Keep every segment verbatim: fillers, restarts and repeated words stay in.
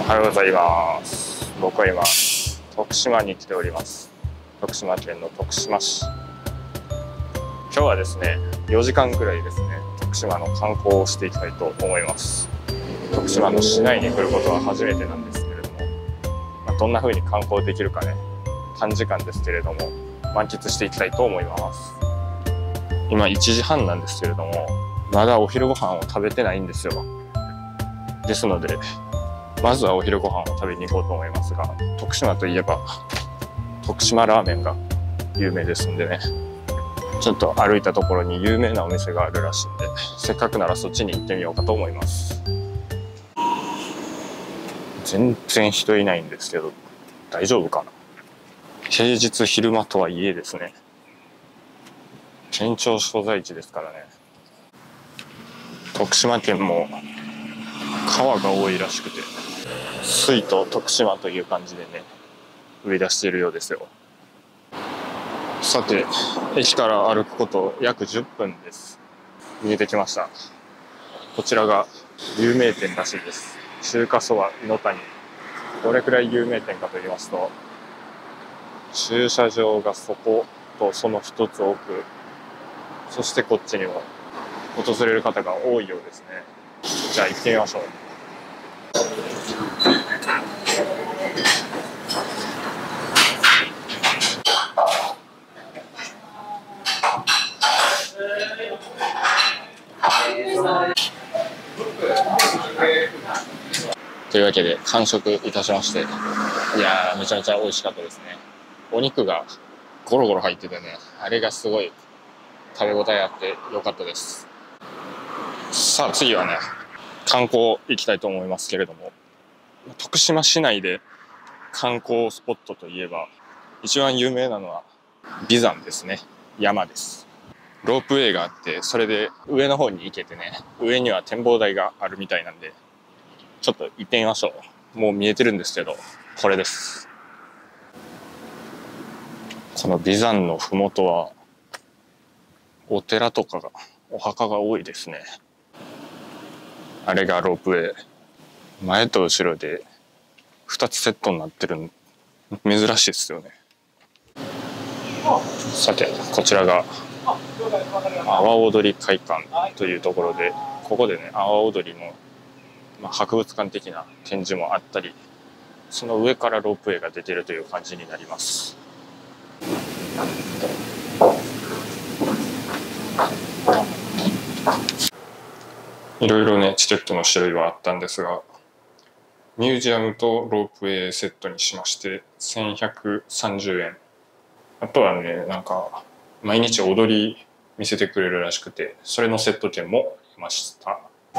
おはようございます。僕は今徳島に来ております。徳島県の徳島市。今日はですねよじかんくらいですね徳島の観光をしていきたいと思います。徳島の市内に来ることは初めてなんですけれども、まあ、どんな風に観光できるかね、短時間ですけれども満喫していきたいと思います。今いちじはんなんですけれども、まだお昼ご飯を食べてないんですよ。ですのでまずはお昼ご飯を食べに行こうと思いますが、徳島といえば徳島ラーメンが有名ですんでね、ちょっと歩いたところに有名なお店があるらしいんで、せっかくならそっちに行ってみようかと思います。全然人いないんですけど大丈夫かな。平日昼間とはいえですね、県庁所在地ですからね。徳島県も川が多いらしくて、水と徳島という感じでね売り出しているようですよ。さて、駅から歩くこと約じゅっぷんです。見えてきました。こちらが有名店らしいです。中華そばいの谷。どれくらい有名店かと言いますと、駐車場がそことその一つ奥、そしてこっちにも訪れる方が多いようですね。じゃあ行ってみましょう。というわけで完食いたしまして、いやーめちゃめちゃ美味しかったですね。お肉がゴロゴロ入っててね、あれがすごい食べ応えあって良かったです。さあ次はね観光行きたいと思いますけれども、徳島市内で観光スポットといえば一番有名なのは眉山ですね。山です。ロープウェイがあって、それで上の方に行けてね、上には展望台があるみたいなんで、ちょっと行ってみましょう。もう見えてるんですけど、これです。この眉山のふもとはお寺とかがお墓が多いですね。あれがロープウェイ。前と後ろでふたつセットになってるの珍しいですよね。さてこちらが阿波踊り会館というところで、ここでね阿波踊りの、まあ、博物館的な展示もあったり、その上からロープウェイが出ているという感じになります。いろいろねチケットの種類はあったんですが、ミュージアムとロープウェイセットにしましてせんひゃくさんじゅうえん。あとはね、なんか毎日踊り見せてくれるらしくて、それのセット券もありました。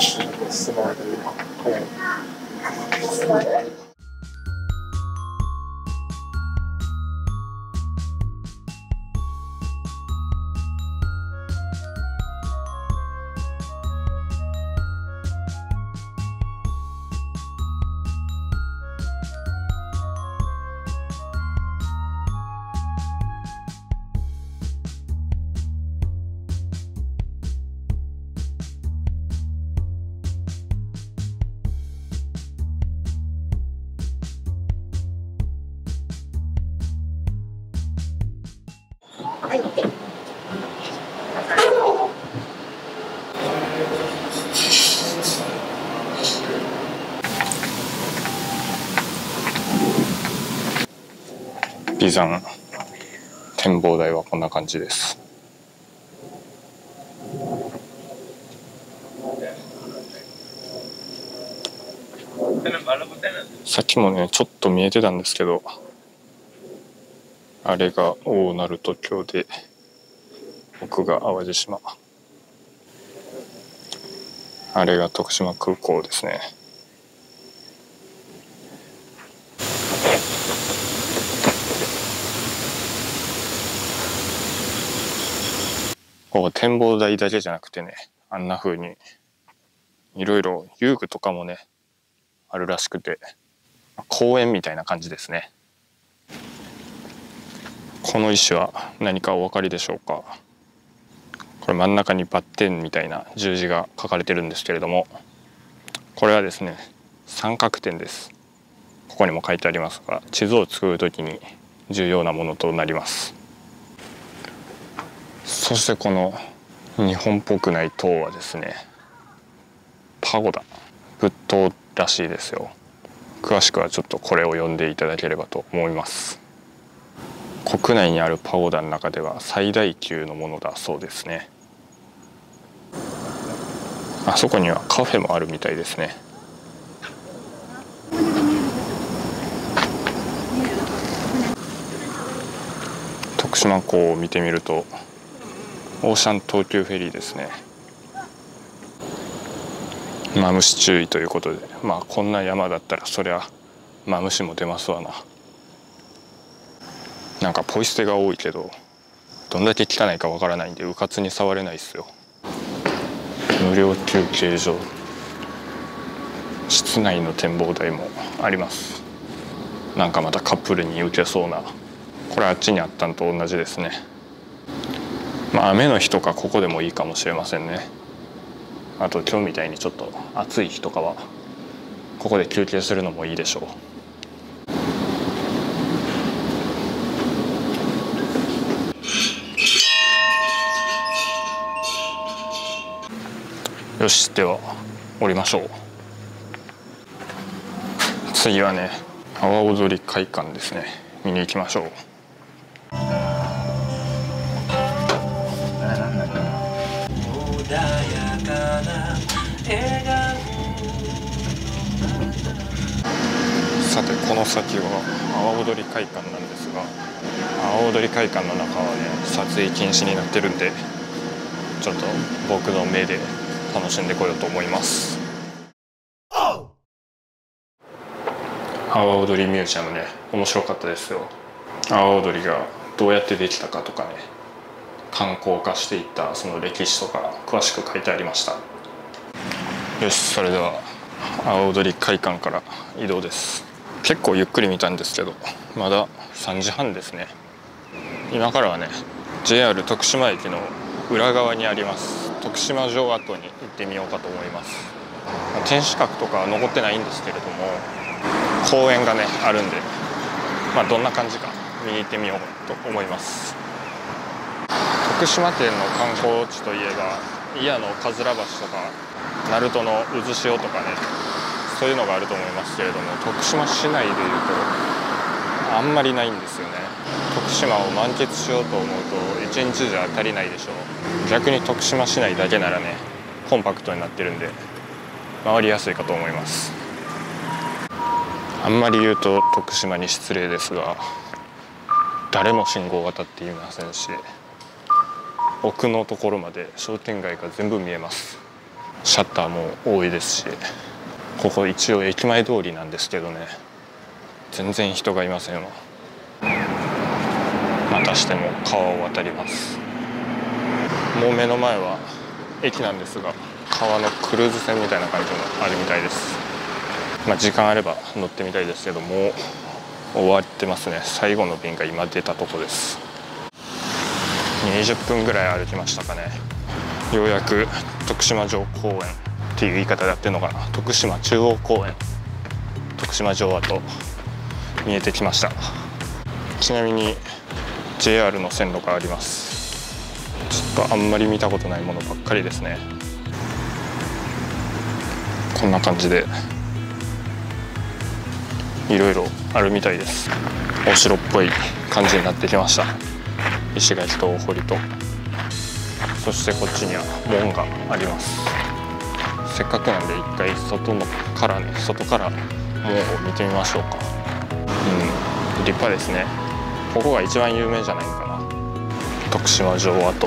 眉山展望台はこんな感じです。さっきもねちょっと見えてたんですけど、あれが大鳴門橋で奥が淡路島、あれが徳島空港ですね。ここ展望台だけじゃなくてね、あんな風にいろいろ遊具とかもねあるらしくて、公園みたいな感じですね。この石は何かお分かりでしょうか。これ真ん中にバッテンみたいな十字が書かれてるんですけれども、これはですね三角点です。 ここにも書いてありますが、地図を作る時に重要なものとなります。そしてこの日本っぽくない塔はですね、パゴダ、仏塔らしいですよ。詳しくはちょっとこれを読んでいただければと思います。国内にあるパゴダの中では最大級のものだそうですね。あそこにはカフェもあるみたいですね。徳島港を見てみるとオーシャン東急フェリーですね。マムシ注意ということで、まあこんな山だったらそりゃマムシも出ますわな。なんかポイ捨てが多いけど、どんだけ汚いかわからないんでうかつに触れないっすよ。無料休憩所、室内の展望台もあります。なんかまたカップルに受けそうな。これあっちにあったんと同じですね。まあ雨の日とかここでもいいかもしれませんね。あと今日みたいにちょっと暑い日とかはここで休憩するのもいいでしょう。よし、では降りましょう。次はね、阿波踊り会館ですね。見に行きましょう。さてこの先は阿波踊り会館なんですが、阿波踊り会館の中はね、撮影禁止になってるんで、ちょっと僕の目で楽しんでこようと思います。阿波踊りミュージアムね、面白かったですよ。阿波踊りがどうやってできたかとかね、観光化していったその歴史とか詳しく書いてありました。よし、それでは阿波踊り会館から移動です。結構ゆっくり見たんですけど、まださんじはんですね。今からはね ジェイアール 徳島駅の裏側にあります徳島城跡に行ってみようかと思います。天守閣とかは残ってないんですけれども、公園がねあるんで、まあ、どんな感じか見に行ってみようと思います。徳島県の観光地といえば祖谷のかずら橋とか鳴門の渦潮とかね、そういうのがあると思いますけれども、徳島市内でいうとあんまりないんですよね。徳島を満喫しようと思うといちにちじゃ足りないでしょう。逆に徳島市内だけならね、コンパクトになってるんで回りやすいかと思います。あんまり言うと徳島に失礼ですが、誰も信号を渡っていませんし、奥のところまで商店街が全部見えます。シャッターも多いですし、ここ一応駅前通りなんですけどね、全然人がいませんわ。またしても川を渡ります。もう目の前は駅なんですが、川のクルーズ船みたいな感じもあるみたいです。まあ時間あれば乗ってみたいですけど、もう終わってますね。最後の便が今出たとこです。にじゅっぷんぐらい歩きましたかね。ようやく徳島城公園っていう言い方でやってるのかな、徳島中央公園、徳島城跡見えてきました。ちなみに ジェイアール の線路があります。ちょっとあんまり見たことないものばっかりですね。こんな感じでいろいろあるみたいです。お城っぽい感じになってきました。石垣と大堀と、そしてこっちには門があります。せっかくなんで一回外のからね外から門を見てみましょうか。うん、立派ですね。ここが一番有名じゃないかな、徳島城跡。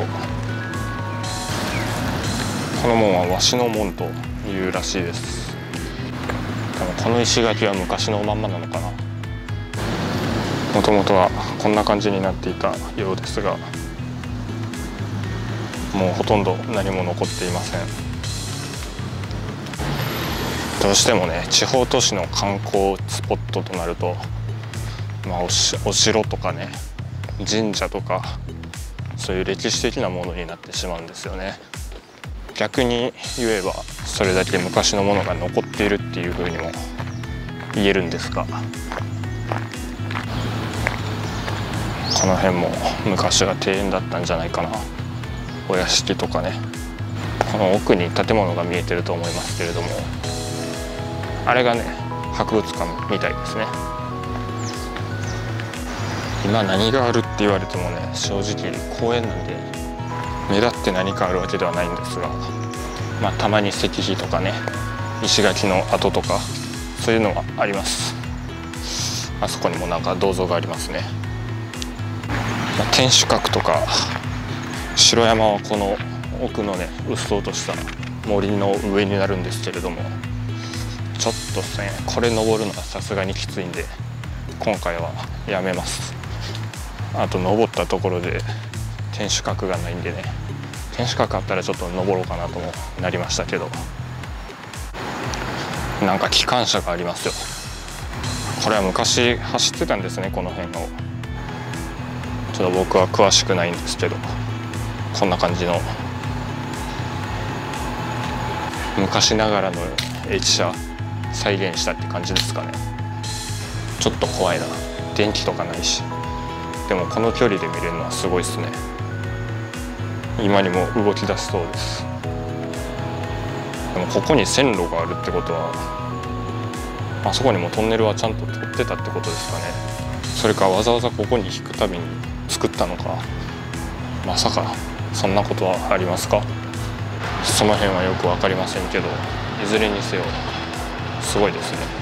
この門は鷲の門というらしいです。でもこの石垣は昔のまんまなのかな。もともとはこんな感じになっていたようですが、もうほとんど何も残っていません。どうしてもね、地方都市の観光スポットとなると、まあ、おし、お城とかね、神社とかそういう歴史的なものになってしまうんですよね。逆に言えばそれだけ昔のものが残っているっていうふうにも言えるんですが、この辺も昔は庭園だったんじゃないかな。お屋敷とかね。この奥に建物が見えてると思いますけれども、あれがね博物館みたいですね。今何があるって言われてもね、正直公園なんで目立って何かあるわけではないんですが、まあたまに石碑とかね、石垣の跡とかそういうのはあります。あそこにもなんか銅像がありますね。まあ、天守閣とか城山はこの奥のねうっそうとした森の上になるんですけれども、ちょっとですねこれ登るのはさすがにきついんで今回はやめます。あと登ったところで天守閣がないんでね、天守閣あったらちょっと登ろうかなともなりましたけど、なんか機関車がありますよ。これは昔走ってたんですね、この辺を。ちょっと僕は詳しくないんですけど、こんな感じの昔ながらの駅舎再現したって感じですかね。ちょっと怖いな、電気とかないし。でもこの距離で見れるのはすごいですね。今にも動き出しそうです。でもここに線路があるってことは、あそこにもトンネルはちゃんと通ってたってことですかね。それかわざわざここに引くために作ったのか。まさかそんなことはありますか。その辺はよく分かりませんけど、いずれにせよすごいですね。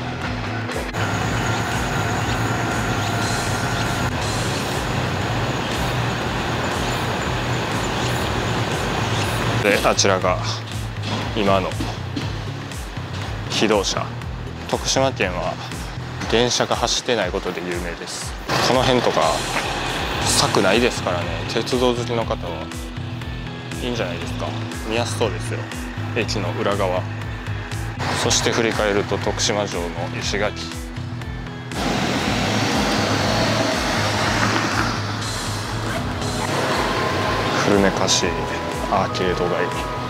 であちらが今の気動車。徳島県は電車が走ってないことで有名です。この辺とか柵ないですからね、鉄道好きの方はいいんじゃないですか。見やすそうですよ、駅の裏側。そして振り返ると徳島城の石垣、古めかしいアーケード街。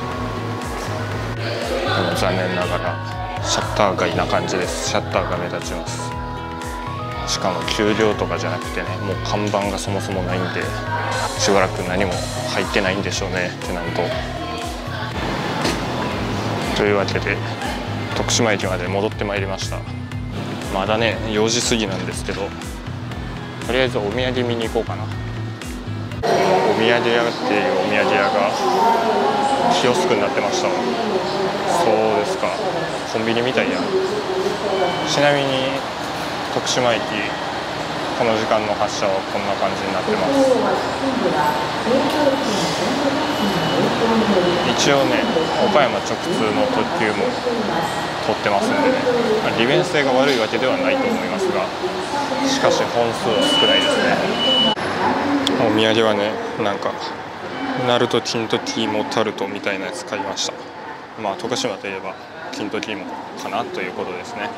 でも残念ながらシャッター街な感じです。シャッターが目立ちます。しかも休業とかじゃなくてね、もう看板がそもそもないんで、しばらく何も入ってないんでしょうね、テナント。というわけで徳島駅まで戻ってまいりました。まだねよじ過ぎなんですけど、とりあえずお土産見に行こうかな。お土産屋っていうお土産屋がキオスクになってました。そうですか、コンビニみたいや。ちなみに徳島駅この時間の発車はこんな感じになってます。一応ね岡山直通の特急も通ってますんでね、利便性が悪いわけではないと思いますが、しかし本数は少ないですね。お土産はね、なんかナルト金時芋タルトみたいなやつ買いました。まあ徳島といえば金時芋かなということですね。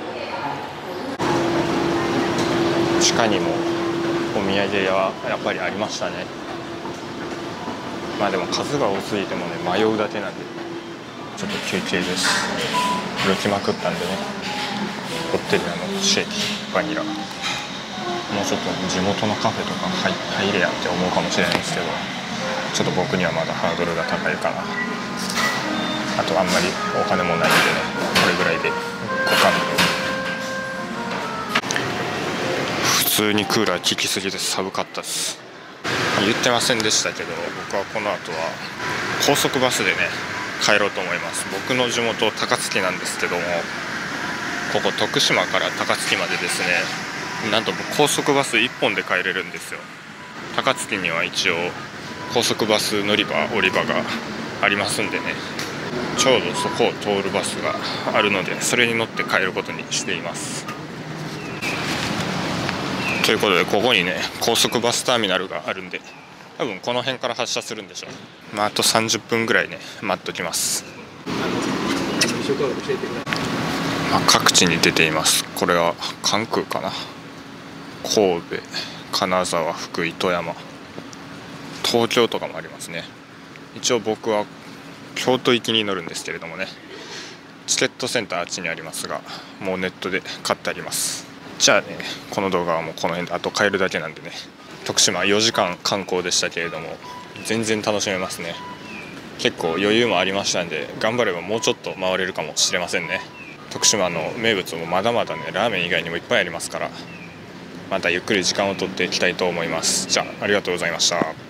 地下にもお土産屋はやっぱりありましたね。まあでも数が多すぎてもね迷うだけなんで、ちょっと休憩です。歩きまくったんでね、ロッテリアのシェイキバニラ、もうちょっと地元のカフェとか入, 入れやって思うかもしれないですけど、ちょっと僕にはまだハードルが高いかな。あとあんまりお金もないんでね、これぐらいでご勘弁。普通にクーラー効きすぎて寒かったです。言ってませんでしたけど、僕はこの後は高速バスでね帰ろうと思います。僕の地元高槻なんですけども、ここ徳島から高槻までですね、なんと高速バスいっぽんで帰れるんですよ。高槻には一応高速バス乗り場降り場がありますんでね、ちょうどそこを通るバスがあるので、それに乗って帰ることにしています。ということでここにね高速バスターミナルがあるんで、多分この辺から発車するんでしょう。まああとさんじゅっぷんぐらいね待っときます。まあ、各地に出ています。これは関空かな。神戸、金沢、福井、富山、東京とかもありますね。一応僕は京都行きに乗るんですけれどもね、 チケットセンターあっちにありますが、もうネットで買ってあります。じゃあね、この動画はもうこの辺であと帰るだけなんでね。徳島よじかん観光でしたけれども、全然楽しめますね。結構余裕もありましたんで、頑張ればもうちょっと回れるかもしれませんね。徳島の名物もまだまだね、ラーメン以外にもいっぱいありますから、またゆっくり時間をとっていきたいと思います。じゃあ、ありがとうございました。